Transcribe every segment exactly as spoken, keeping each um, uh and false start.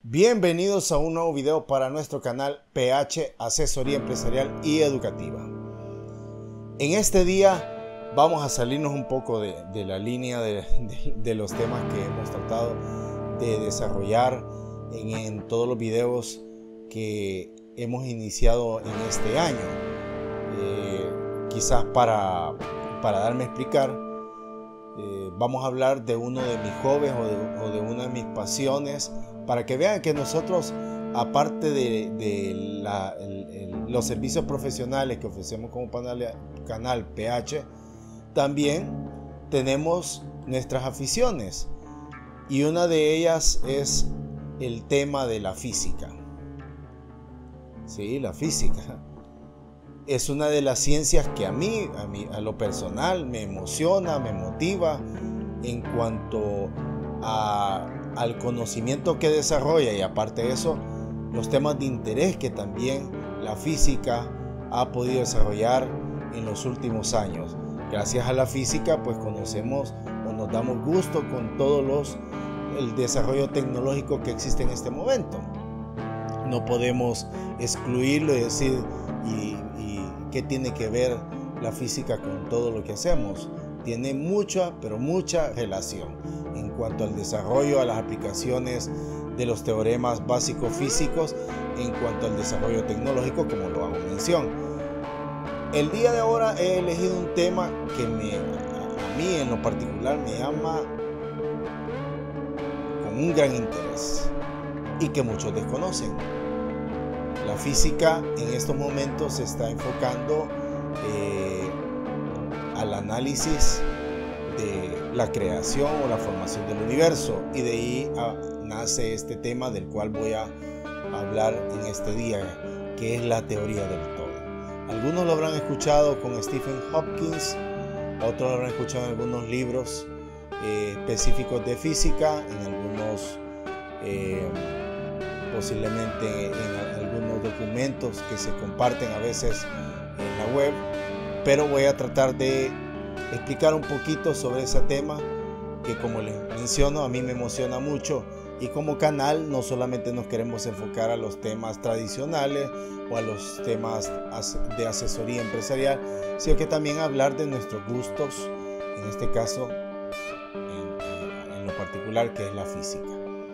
Bienvenidos a un nuevo video para nuestro canal P H Asesoría Empresarial y Educativa. En este día vamos a salirnos un poco de, de la línea de, de, de los temas que hemos tratado de desarrollar en, en todos los videos que hemos iniciado en este año. Eh, quizás para, para darme a explicar, eh, vamos a hablar de uno de mis hobbies o de, o de una de mis pasiones, para que vean que nosotros, aparte de, de la, el, el, los servicios profesionales que ofrecemos como canal, canal P H, también tenemos nuestras aficiones, y una de ellas es el tema de la física. Sí, la física es una de las ciencias que a mí, a mí, a lo personal, me emociona, me motiva en cuanto a al conocimiento que desarrolla, y aparte de eso, los temas de interés que también la física ha podido desarrollar en los últimos años. Gracias a la física, pues conocemos o nos damos gusto con todos los el desarrollo tecnológico que existe en este momento. No podemos excluirlo y decir y, y qué tiene que ver la física con todo lo que hacemos. Tiene mucha, pero mucha relación en cuanto al desarrollo, a las aplicaciones de los teoremas básicos físicos, en cuanto al desarrollo tecnológico, como lo hago mención. El día de ahora he elegido un tema que me, a mí en lo particular me llama con un gran interés y que muchos desconocen. La física en estos momentos se está enfocando eh, al análisis de la creación o la formación del universo, y de ahí a, nace este tema del cual voy a hablar en este día, que es la teoría del todo. Algunos lo habrán escuchado con Stephen Hopkins, otros lo habrán escuchado en algunos libros eh, específicos de física, en algunos eh, posiblemente en algunos documentos que se comparten a veces en la web, pero voy a tratar de explicar un poquito sobre ese tema que, como les menciono, a mí me emociona mucho, y como canal no solamente nos queremos enfocar a los temas tradicionales o a los temas de asesoría empresarial, sino que también hablar de nuestros gustos, en este caso en, en lo particular, que es la física.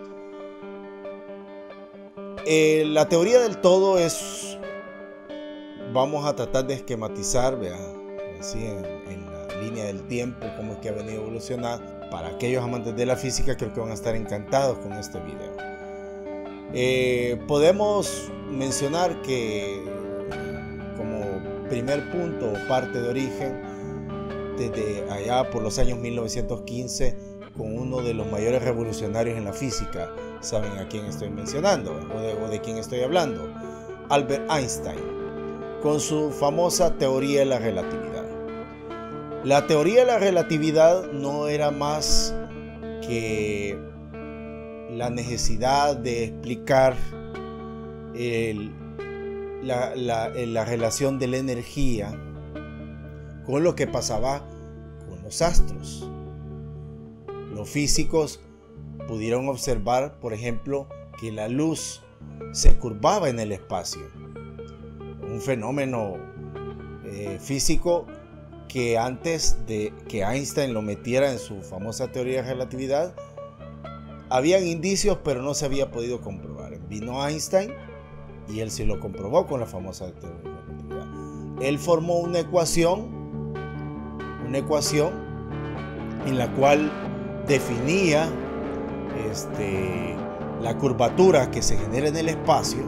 Eh, la teoría del todo es, vamos a tratar de esquematizar, vean, así en, en línea del tiempo, cómo es que ha venido a evolucionar. Para aquellos amantes de la física, creo que van a estar encantados con este video. Eh, podemos mencionar que, como primer punto o parte de origen, desde allá por los años mil novecientos quince, con uno de los mayores revolucionarios en la física, saben a quién estoy mencionando o de, o de quién estoy hablando, Albert Einstein, con su famosa teoría de la relatividad. La teoría de la relatividad no era más que la necesidad de explicar el, la, la, la relación de la energía con lo que pasaba con los astros. Los físicos pudieron observar, por ejemplo, que la luz se curvaba en el espacio. Un fenómeno eh, físico que antes de que Einstein lo metiera en su famosa teoría de relatividad, habían indicios, pero no se había podido comprobar. Vino Einstein y él sí lo comprobó con la famosa teoría de relatividad. Él formó una ecuación, una ecuación en la cual definía este, la curvatura que se genera en el espacio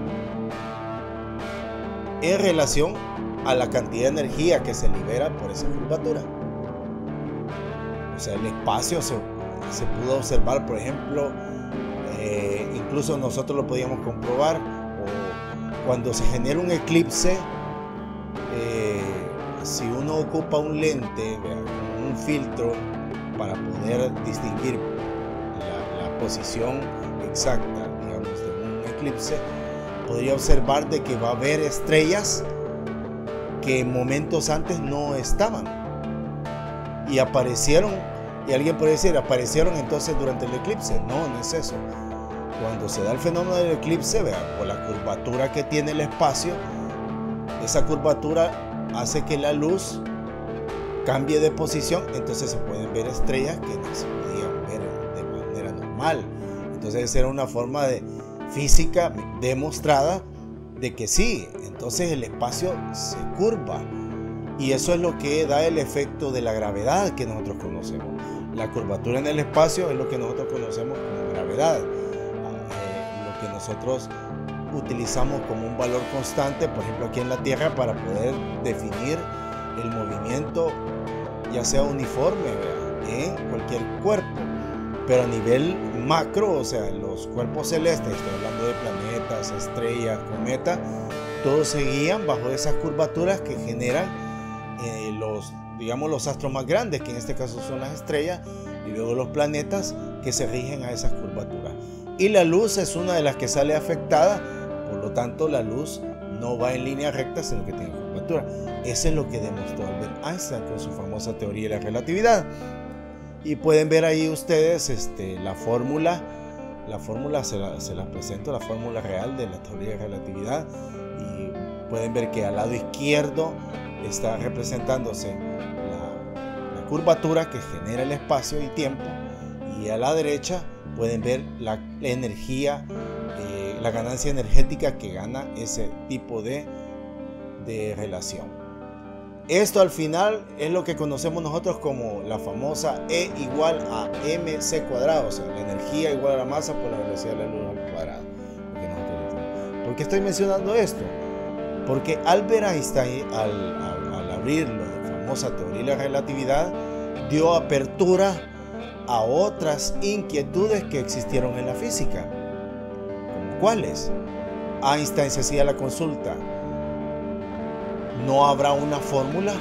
en relación a la cantidad de energía que se libera por esa curvatura. O sea, el espacio se, se pudo observar, por ejemplo, eh, incluso nosotros lo podíamos comprobar, o cuando se genera un eclipse, eh, si uno ocupa un lente, un filtro, para poder distinguir la, la posición exacta, digamos, de un eclipse, podría observar de que va a haber estrellas que momentos antes no estaban y aparecieron, y alguien puede decir, aparecieron entonces durante el eclipse. No, no es eso. cuando se da el fenómeno del eclipse, vea, por la curvatura que tiene el espacio, esa curvatura hace que la luz cambie de posición, entonces se pueden ver estrellas que no se podían ver de manera normal. Entonces esa era una forma de física demostrada de que sí, entonces el espacio se curva, y eso es lo que da el efecto de la gravedad que nosotros conocemos. La curvatura en el espacio es lo que nosotros conocemos como gravedad, eh, lo que nosotros utilizamos como un valor constante, por ejemplo aquí en la Tierra, para poder definir el movimiento, ya sea uniforme, ¿verdad?, en cualquier cuerpo. Pero a nivel macro, o sea, los cuerpos celestes, estoy hablando de planetas, estrellas, cometas, todos se guían bajo esas curvaturas que generan eh, los, digamos, los astros más grandes, que en este caso son las estrellas, y luego los planetas que se rigen a esas curvaturas. Y la luz es una de las que sale afectada, por lo tanto la luz no va en línea recta, sino que tiene curvatura. Eso es lo que demostró Albert Einstein con su famosa teoría de la relatividad. Y pueden ver ahí ustedes este, la fórmula, la fórmula se la, se la presento, la fórmula real de la teoría de relatividad, y pueden ver que al lado izquierdo está representándose la, la curvatura que genera el espacio y tiempo, y a la derecha pueden ver la, la energía, eh, la ganancia energética que gana ese tipo de, de relación. Esto al final es lo que conocemos nosotros como la famosa E igual a mc cuadrado, o sea, la energía igual a la masa por la velocidad de la luz al cuadrado. ¿Por qué estoy mencionando esto? Porque Albert Einstein, al, al, al abrir la famosa teoría de la relatividad, dio apertura a otras inquietudes que existieron en la física. ¿Como cuáles? Einstein se hacía la consulta: ¿no habrá una fórmula?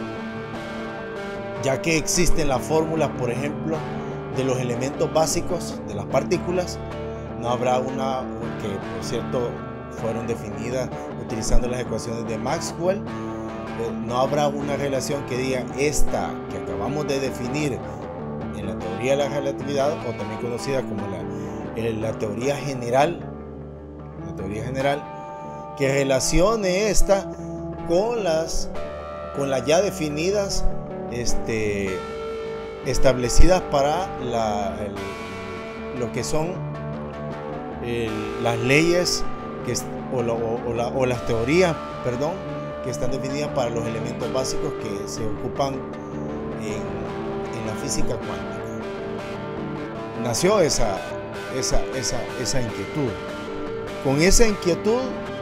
Ya que existen las fórmulas, por ejemplo, de los elementos básicos de las partículas, ¿no habrá una que, por cierto, fueron definidas utilizando las ecuaciones de Maxwell? ¿No habrá una relación que diga esta que acabamos de definir en la teoría de la relatividad, o también conocida como la, la teoría general, la teoría general, que relacione esta con las, con las ya definidas, este, establecidas para la, el, lo que son el, las leyes que, o, lo, o, la, o las teorías, perdón, que están definidas para los elementos básicos que se ocupan en, en la física cuántica. Nació esa, esa, esa, esa inquietud. Con esa inquietud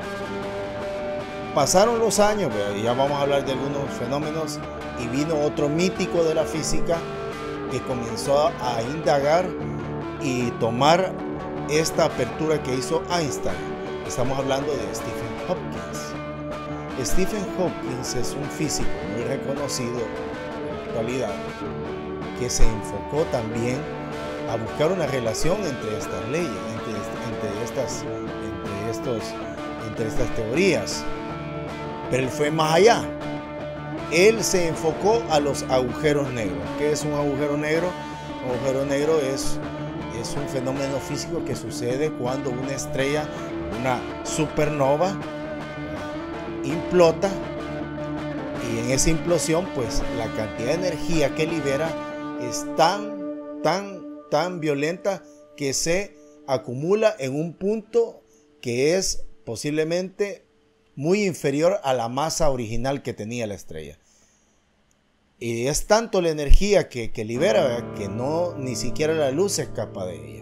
pasaron los años, y ya vamos a hablar de algunos fenómenos, y vino otro mítico de la física que comenzó a indagar y tomar esta apertura que hizo Einstein. Estamos hablando de Stephen Hawking. Stephen Hawking es un físico muy reconocido en la actualidad, que se enfocó también a buscar una relación entre estas leyes, entre, entre, estas, entre, estos, entre estas teorías. Pero él fue más allá. Él se enfocó a los agujeros negros. ¿Qué es un agujero negro? Un agujero negro es, es un fenómeno físico que sucede cuando una estrella, una supernova, implota, y en esa implosión pues la cantidad de energía que libera es tan, tan, tan violenta que se acumula en un punto que es posiblemente muy inferior a la masa original que tenía la estrella. Y es tanto la energía que, que libera, ¿verdad?, que no, ni siquiera la luz se escapa de ella.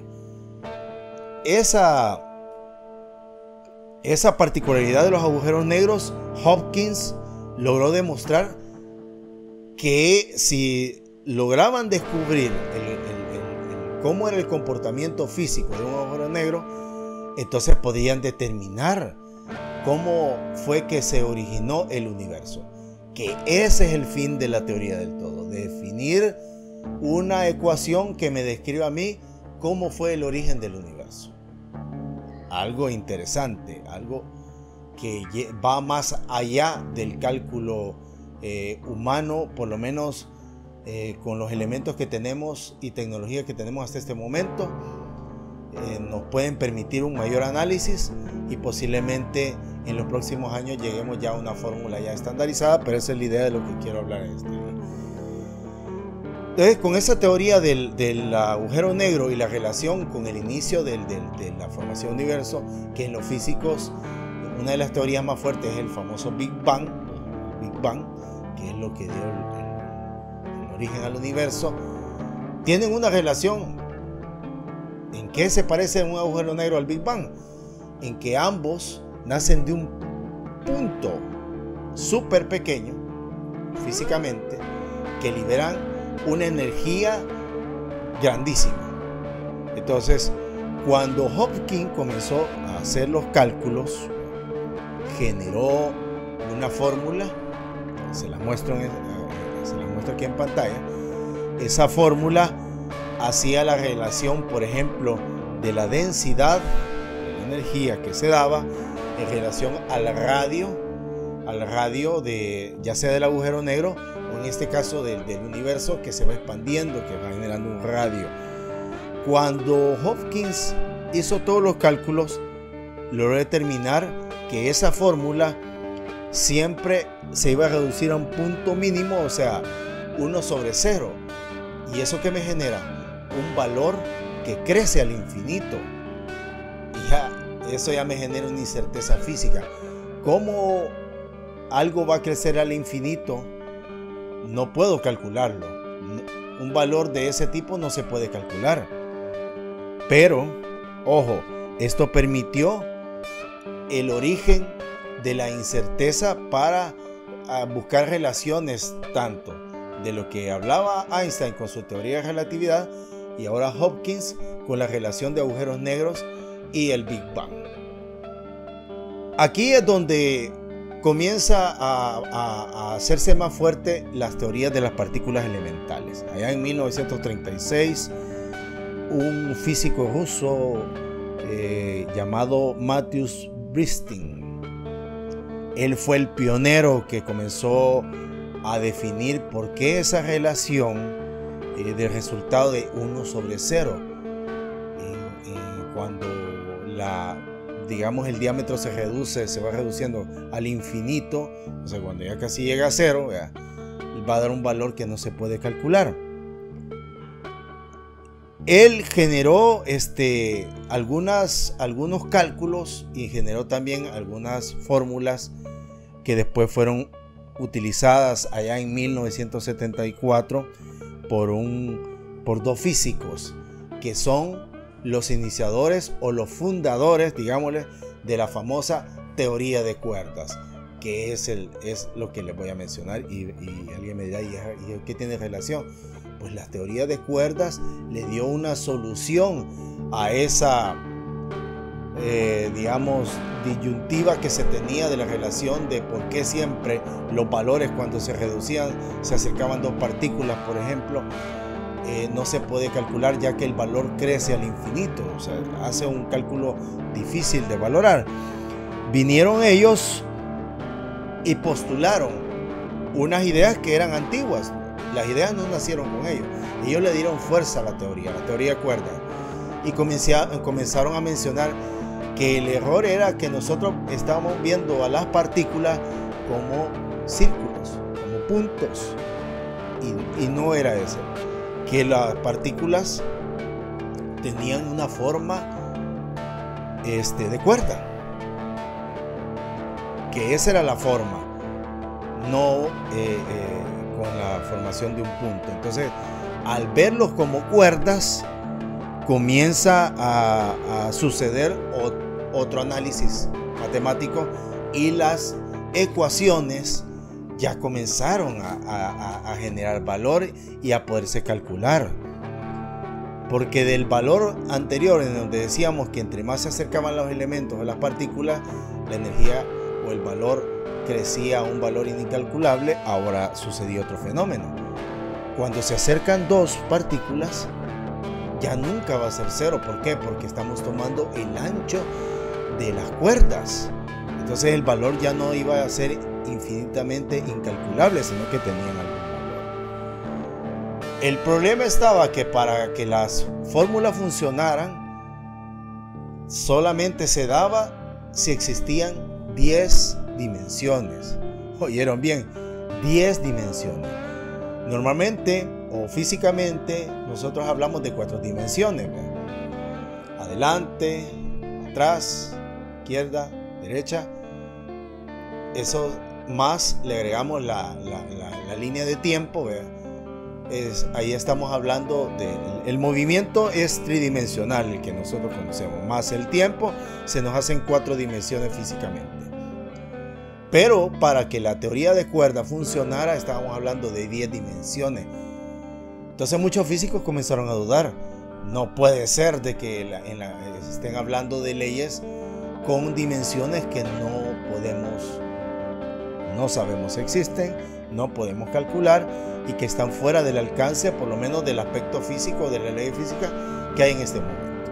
Esa, esa particularidad de los agujeros negros, Hopkins logró demostrar que si lograban descubrir el, el, el, el, cómo era el comportamiento físico de un agujero negro, entonces podían determinar cómo fue que se originó el universo. Que ese es el fin de la teoría del todo, definir una ecuación que me describa a mí cómo fue el origen del universo. Algo interesante, algo que va más allá del cálculo eh, humano, por lo menos eh, con los elementos que tenemos y tecnología que tenemos hasta este momento. eh, nos pueden permitir un mayor análisis y posiblemente en los próximos años lleguemos ya a una fórmula ya estandarizada, pero esa es la idea de lo que quiero hablar en este video. Entonces, con esa teoría del, del agujero negro y la relación con el inicio del, del, de la formación del universo, que en los físicos una de las teorías más fuertes es el famoso Big Bang, Big Bang, que es lo que dio el, el, el origen al universo, tienen una relación. ¿En qué se parece un agujero negro al Big Bang? En que ambos nacen de un punto súper pequeño físicamente que liberan una energía grandísima. Entonces, cuando Hopkins comenzó a hacer los cálculos, generó una fórmula, se la muestro, en, se la muestro aquí en pantalla. Esa fórmula hacía la relación, por ejemplo, de la densidad de la energía que se daba en relación al radio, al radio de, ya sea del agujero negro o en este caso del, del universo que se va expandiendo, que va generando un radio. Cuando Hopkins hizo todos los cálculos, logró determinar que esa fórmula siempre se iba a reducir a un punto mínimo, o sea, uno sobre cero. ¿Y eso qué me genera? Un valor que crece al infinito. Y ya, eso ya me genera una incerteza física. ¿Cómo algo va a crecer al infinito? No puedo calcularlo. Un valor de ese tipo no se puede calcular. Pero, ojo, esto permitió el origen de la incerteza para buscar relaciones tanto de lo que hablaba Einstein con su teoría de relatividad y ahora Hopkins con la relación de agujeros negros y el Big Bang. Aquí es donde comienza a, a, a hacerse más fuerte las teorías de las partículas elementales. Allá en mil novecientos treinta y seis, un físico ruso eh, llamado Matthews Bristin, él fue el pionero que comenzó a definir por qué esa relación eh, del resultado de uno sobre cero, eh, eh, cuando la, digamos, el diámetro se reduce, se va reduciendo al infinito, o sea, cuando ya casi llega a cero, ya, va a dar un valor que no se puede calcular. Él generó este, algunas, algunos cálculos y generó también algunas fórmulas que después fueron utilizadas allá en mil novecientos setenta y cuatro por, un, por dos físicos que son los iniciadores o los fundadores, digámosle, de la famosa teoría de cuerdas, que es, el, es lo que les voy a mencionar. Y, y alguien me dirá, ¿y qué tiene relación? Pues la teoría de cuerdas le dio una solución a esa, eh, digamos, disyuntiva que se tenía de la relación de por qué siempre los valores cuando se reducían, se acercaban dos partículas, por ejemplo, eh, no se puede calcular ya que el valor crece al infinito, o sea, hace un cálculo difícil de valorar. Vinieron ellos y postularon unas ideas que eran antiguas. Las ideas no nacieron con ellos. Ellos le dieron fuerza a la teoría, la teoría de cuerdas. Y comenzaron a mencionar que el error era que nosotros estábamos viendo a las partículas como círculos, como puntos. Y, y no era eso. Que las partículas tenían una forma este, de cuerda. Que esa era la forma. No... Eh, eh, con la formación de un punto. Entonces, al verlos como cuerdas, comienza a, a suceder o, otro análisis matemático y las ecuaciones ya comenzaron a, a, a generar valor y a poderse calcular. Porque del valor anterior, en donde decíamos que entre más se acercaban los elementos o las partículas, la energía o el valor crecía a un valor incalculable, ahora sucedió otro fenómeno. Cuando se acercan dos partículas, ya nunca va a ser cero. ¿Por qué? Porque estamos tomando el ancho de las cuerdas. Entonces el valor ya no iba a ser infinitamente incalculable, sino que tenían algún valor. El problema estaba que para que las fórmulas funcionaran, solamente se daba si existían diez dimensiones. ¿Oyeron bien? diez dimensiones. Normalmente o físicamente nosotros hablamos de cuatro dimensiones, ¿verdad? Adelante, atrás, izquierda, derecha. Eso más le agregamos la, la, la, la línea de tiempo, ¿verdad? Es, ahí estamos hablando del el movimiento es tridimensional, el que nosotros conocemos, más el tiempo se nos hacen cuatro dimensiones físicamente. Pero para que la teoría de cuerdas funcionara estábamos hablando de diez dimensiones. Entonces muchos físicos comenzaron a dudar. No puede ser de que la, en la, estén hablando de leyes con dimensiones que no podemos, no sabemos si existen, no podemos calcular y que están fuera del alcance, por lo menos del aspecto físico, de la ley física que hay en este momento.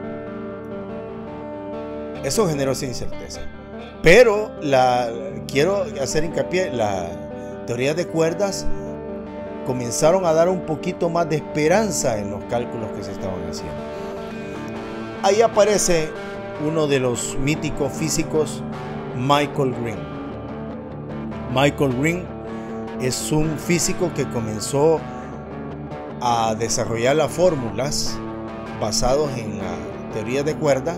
Eso generó esa incerteza. Pero la, quiero hacer hincapié, la teoría de cuerdas comenzaron a dar un poquito más de esperanza en los cálculos que se estaban haciendo. Ahí aparece uno de los míticos físicos, Michael Green. Michael Green es un físico que comenzó a desarrollar las fórmulas basadas en la teoría de cuerdas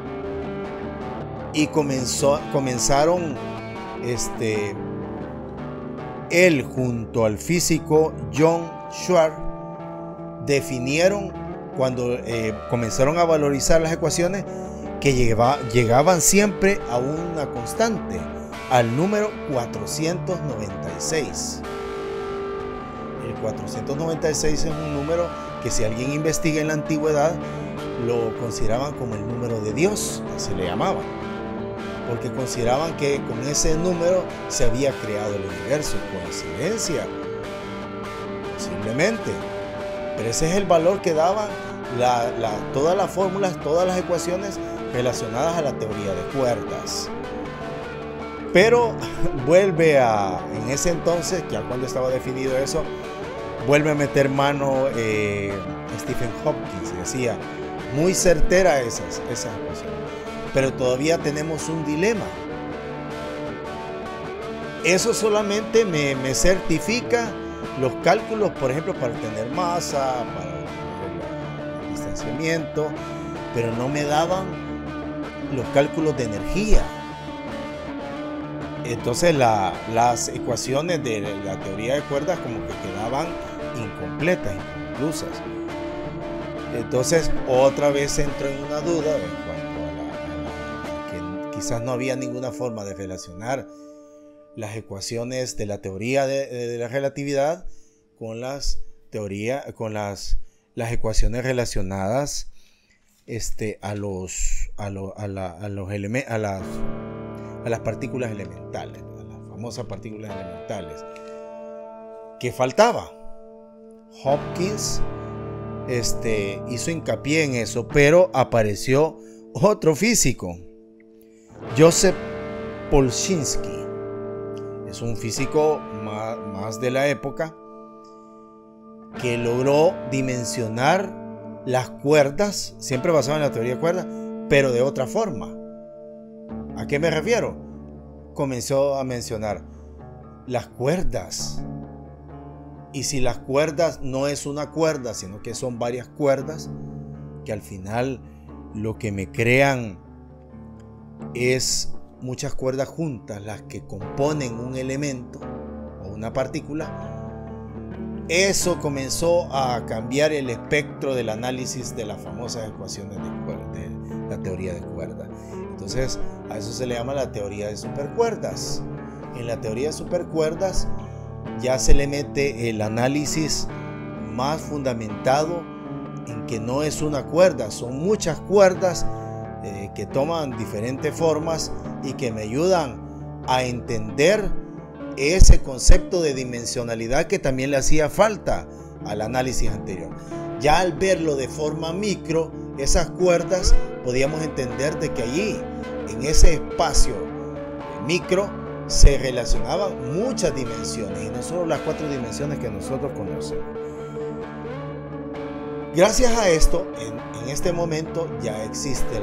y comenzó, comenzaron este, él junto al físico John Schwarz definieron cuando eh, comenzaron a valorizar las ecuaciones que llegaba, llegaban siempre a una constante, al número cuatrocientos noventa y seis. El cuatrocientos noventa y seis es un número que si alguien investiga en la antigüedad lo consideraban como el número de Dios, así le llamaban, porque consideraban que con ese número se había creado el universo. Coincidencia, posiblemente, pero ese es el valor que daban la, la, todas las fórmulas, todas las ecuaciones relacionadas a la teoría de cuerdas. Pero vuelve a, en ese entonces, ya cuando estaba definido eso, vuelve a meter mano eh, Stephen Hawking y decía, muy certera esas, esas ecuaciones. Pero todavía tenemos un dilema. Eso solamente me, me certifica los cálculos, por ejemplo, para tener masa, para el distanciamiento, pero no me daban los cálculos de energía. Entonces la, las ecuaciones de la teoría de cuerdas como que quedaban incompletas, inconclusas. Entonces otra vez entro en una duda en cuanto a, la, a, la, a que quizás no había ninguna forma de relacionar las ecuaciones de la teoría de, de la relatividad con las teoría, con las, las ecuaciones relacionadas este, a los a, lo, a, la, a los elementos, a las a las partículas elementales, a las famosas partículas elementales. ¿Qué faltaba? Hopkins este, hizo hincapié en eso, pero apareció otro físico, Joseph Polchinski. Es un físico más, más de la época que logró dimensionar las cuerdas, siempre basado en la teoría de cuerdas, pero de otra forma. ¿A qué me refiero? Comenzó a mencionar las cuerdas. Y si las cuerdas no es una cuerda, sino que son varias cuerdas, que al final lo que me crean es muchas cuerdas juntas, las que componen un elemento o una partícula, eso comenzó a cambiar el espectro del análisis de las famosas ecuaciones de, de la teoría de cuerdas. Entonces a eso se le llama la teoría de supercuerdas. En la teoría de supercuerdas ya se le mete el análisis más fundamentado en que no es una cuerda, son muchas cuerdas eh, que toman diferentes formas y que me ayudan a entender ese concepto de dimensionalidad que también le hacía falta al análisis anterior. Ya al verlo de forma micro, esas cuerdas, podíamos entender de que allí, en ese espacio micro, se relacionaban muchas dimensiones y no solo las cuatro dimensiones que nosotros conocemos. Gracias a esto, en, en este momento ya existe la famosa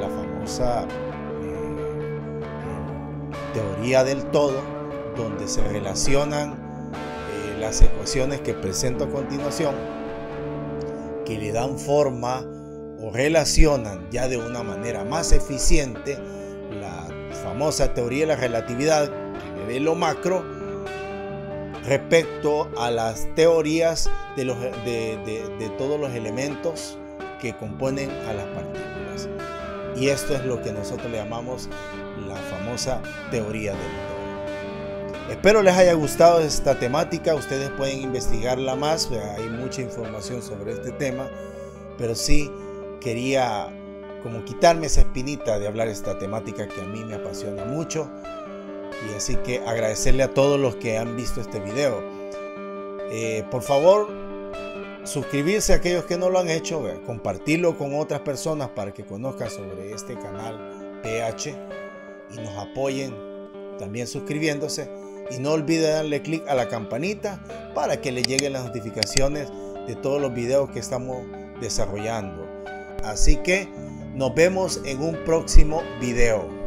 famosa eh, teoría del todo, donde se relacionan eh, las ecuaciones que presento a continuación, que le dan forma o relacionan ya de una manera más eficiente la famosa teoría de la relatividad, que ve lo macro, respecto a las teorías de, los, de, de, de todos los elementos que componen a las partículas. Y esto es lo que nosotros le llamamos la famosa teoría del todo. Espero les haya gustado esta temática. Ustedes pueden investigarla más, hay mucha información sobre este tema, pero sí quería como quitarme esa espinita de hablar de esta temática que a mí me apasiona mucho. Y así que agradecerle a todos los que han visto este video. Eh, por favor, suscribirse a aquellos que no lo han hecho, eh, compartirlo con otras personas para que conozcan sobre este canal P H y nos apoyen también suscribiéndose. Y no olviden darle clic a la campanita para que le lleguen las notificaciones de todos los videos que estamos desarrollando. Así que nos vemos en un próximo video.